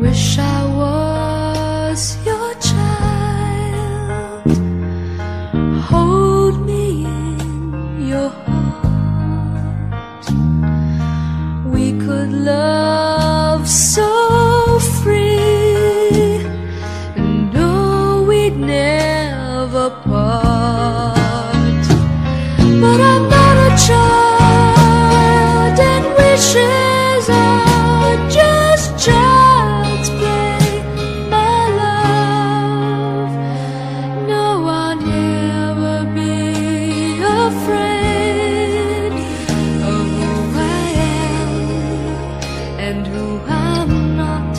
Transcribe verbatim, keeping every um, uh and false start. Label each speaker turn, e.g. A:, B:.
A: wish I was your child. Hold me in your heart. We could love so free, and know we'd never part. But I'm not a child, and wishes are just child's play, my love. No, I'll never be afraid of who I am and who I'm not.